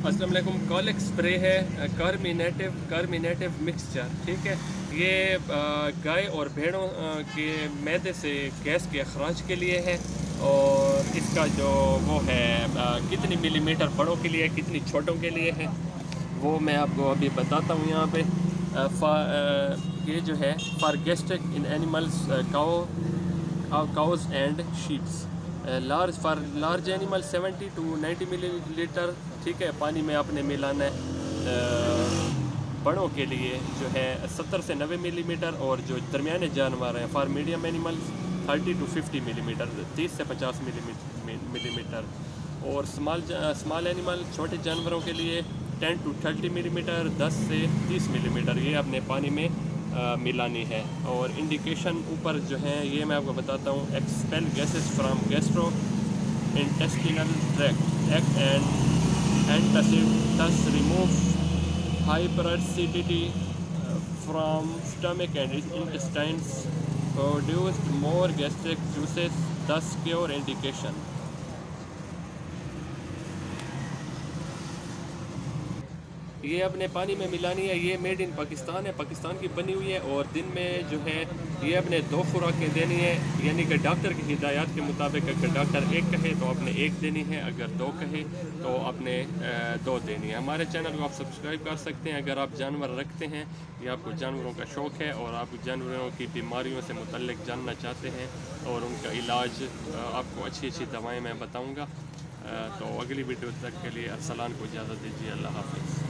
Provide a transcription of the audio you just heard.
अस्सलाम वालेकुम। Colex spray है कार्मिनेटिव मिक्सचर, ठीक है। ये गाय और भेड़ों के मैदे से गैस के अखराज के लिए है। और इसका जो वो है कितनी मिलीमीटर बड़ों के लिए, कितनी छोटों के लिए है, वो मैं आपको अभी बताता हूँ यहाँ पे। ये जो है for gastric in animals cows and sheeps, large for large animal 70 to 90 millilitre, ठीक है। पानी में आपने मिलाना है। बड़ों के लिए जो है 70 से 90 मिलीमीटर, और जो दरमियाने जानवर हैं for medium animals 30 to 50 millimetre, 30 से 50 मिलीमीटर। और स्मॉल एनिमल छोटे जानवरों के लिए 10 to 30 मिलीमीटर, 10 से 30 मिलीमीटर, ये अपने पानी में मिलानी है। और इंडिकेशन ऊपर जो है ये मैं आपको बताता हूँ। Expel gases from gastro intestinal tract, act and antacid remove hyperactivity from stomach and intestines, produced more gastric juices, thus cure indication। ये अपने पानी में मिलानी है। ये मेड इन पाकिस्तान है, पाकिस्तान की बनी हुई है। और दिन में जो है ये अपने 2 खुराकें देनी है, यानी कि डॉक्टर की हिदायत के मुताबिक अगर डॉक्टर 1 कहे तो आपने 1 देनी है, अगर 2 कहे तो आपने 2 देनी है। हमारे चैनल को आप सब्सक्राइब कर सकते हैं अगर आप जानवर रखते हैं या आपको जानवरों का शौक़ है और आप जानवरों की बीमारियों से मुतल्लिक जानना चाहते हैं और उनका इलाज, आपको अच्छी अच्छी दवाएँ मैं बताऊँगा। तो अगली वीडियो तक के लिए अरसलान को इजाज़त दीजिए। अल्लाह हाफ़िज़।